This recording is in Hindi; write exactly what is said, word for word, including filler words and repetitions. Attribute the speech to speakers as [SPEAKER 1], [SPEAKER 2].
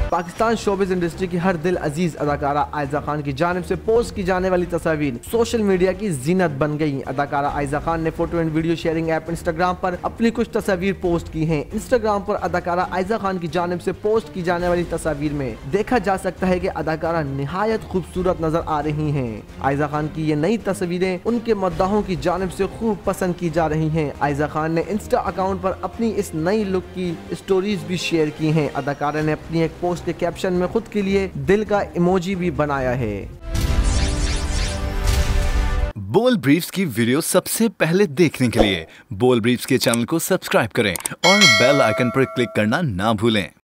[SPEAKER 1] पाकिस्तान शोबिस इंडस्ट्री की हर दिल अजीज अदाकारा आयजा खान की जानिब से पोस्ट की जाने वाली तस्वीर सोशल मीडिया की जीनत बन गई। अदाकारा आयजा खान ने photo and video sharing app Instagram पर अपनी कुछ तस्वीर पोस्ट की हैं। इंस्टाग्राम पर अदाकारा आयजा खान की जानिब से पोस्ट की जाने वाली तस्वीर में देखा जा सकता है कि अदाकारा निहायत खूबसूरत नजर आ रही हैं। आयजा खान की ये नई तस्वीरें उनके मद्दाहों की जानिब से खूब पसंद की जा रही हैं। आयजा खान ने इंस्टा अकाउंट पर अपनी इस नई लुक की स्टोरीज भी शेयर की हैं। अदाकारा ने अपनी एक पोस्ट के कैप्शन में खुद के लिए दिल का इमोजी भी बनाया है।
[SPEAKER 2] बोल ब्रीफ्स की वीडियो सबसे पहले देखने के लिए बोल ब्रीफ्स के चैनल को सब्सक्राइब करें और बेल आइकन पर क्लिक करना ना भूलें।